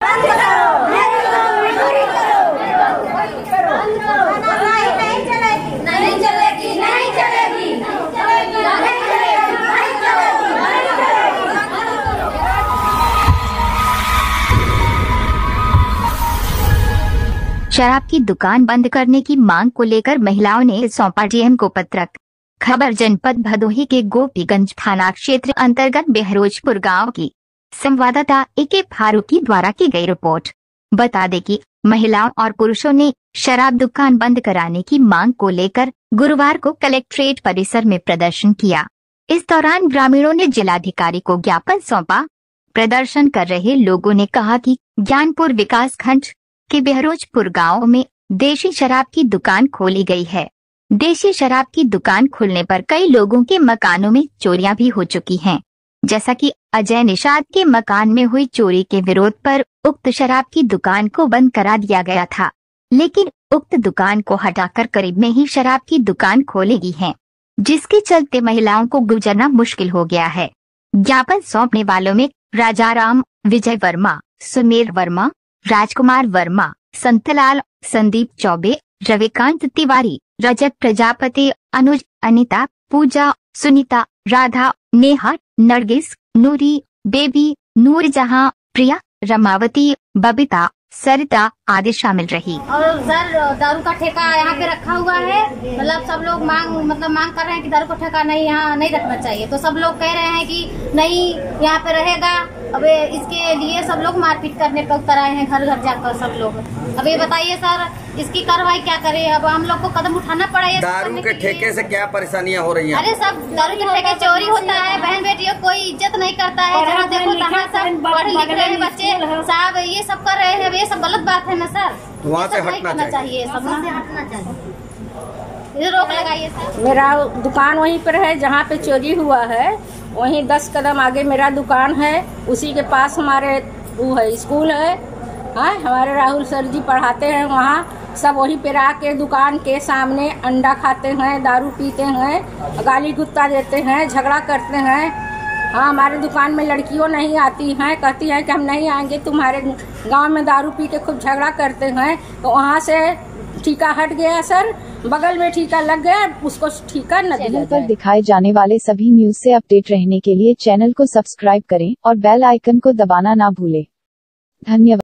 बंद करो, नहीं चलेगी, नहीं चलेगी, नहीं चलेगी, नहीं चलेगी, नहीं चलेगी। शराब की दुकान बंद करने की मांग को लेकर महिलाओं ने सौंपा डीएम को पत्रक। खबर जनपद भदोही के गोपीगंज थाना क्षेत्र अंतर्गत बहरोजपुर गांव की संवाददाता ए.के. फारूकी द्वारा की गई रिपोर्ट। बता दें कि महिलाओं और पुरुषों ने शराब दुकान बंद कराने की मांग को लेकर गुरुवार को कलेक्ट्रेट परिसर में प्रदर्शन किया। इस दौरान ग्रामीणों ने जिलाधिकारी को ज्ञापन सौंपा। प्रदर्शन कर रहे लोगों ने कहा कि ज्ञानपुर विकास खंड के बहरोजपुर गाँव में देशी शराब की दुकान खोली गई है। देशी शराब की दुकान खुलने पर कई लोगों के मकानों में चोरियां भी हो चुकी हैं। जैसा कि अजय निषाद के मकान में हुई चोरी के विरोध पर उक्त शराब की दुकान को बंद करा दिया गया था, लेकिन उक्त दुकान को हटाकर करीब में ही शराब की दुकान खोलेगी है, जिसके चलते महिलाओं को गुजरना मुश्किल हो गया है। ज्ञापन सौंपने वालों में राजाराम, विजय वर्मा, सुमेर वर्मा, राजकुमार वर्मा, संतलाल, संदीप चौबे, रविकांत तिवारी, रजत प्रजापति, अनुज, अनिता, पूजा, सुनीता, राधा, नेहा, नरगिस, नूरी, बेबी, नूरजहां, प्रिया, रमावती, बबीता, सरिता आदि शामिल रही। और सर दारू का ठेका यहाँ पे रखा हुआ है, मतलब सब लोग मांग कर रहे हैं कि दारू का ठेका नहीं, यहाँ नहीं रखना चाहिए। तो सब लोग कह रहे हैं कि नहीं यहाँ पे रहेगा। अब इसके लिए सब लोग मारपीट करने पर उतर आए हैं, घर घर जाकर सब लोग। अब ये बताइए सर, इसकी कार्रवाई क्या करें? अब हम लोग को कदम उठाना पड़ेगा। दारू के ठेके से क्या परेशानियाँ हो रही हैं? अरे सब दारू के ठेके चोरी होता है, बहन बेटियों कोई इज्जत नहीं करता है, जहाँ देखो तहाँ सब पढ़ लिख रहे हैं बच्चे साहब, ये सब कर रहे हैं। ये सब गलत बात है ना सर, वहाँ से हटना चाहिए, सब से हटना चाहिए, रोक लगाइए सर। मेरा दुकान वहीं पर है जहाँ पे चोरी हुआ है, वहीं 10 कदम आगे मेरा दुकान है। उसी के पास हमारे वो है स्कूल है, हाँ हमारे राहुल सर जी पढ़ाते हैं वहाँ। सब वहीं पे आके दुकान के सामने अंडा खाते हैं, दारू पीते हैं, गाली गुत्ता देते हैं, झगड़ा करते हैं। हाँ हमारे दुकान में लड़कियों नहीं आती हैं, कहती हैं कि हम नहीं आएंगे, तुम्हारे गांव में दारू पी के खूब झगड़ा करते हैं। तो वहाँ से ठीका हट गया सर, बगल में ठीका लग गया, उसको ठीका न दिया जाए। पर दिखाए जाने वाले सभी न्यूज से अपडेट रहने के लिए चैनल को सब्सक्राइब करें और बेल आइकन को दबाना ना भूलें। धन्यवाद।